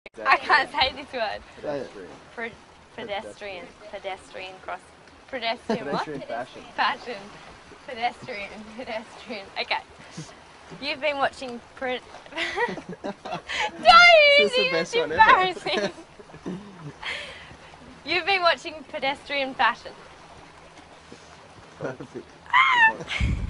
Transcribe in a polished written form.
I can't say this word. Pedestrian. Pedestrian. Pedestrian cross. Pedestrian what? Pedestrian fashion. Fashion. Pedestrian. Pedestrian. Okay. You've been watching Don't! It's embarrassing. You've been watching Pedestrian fashion. Perfect.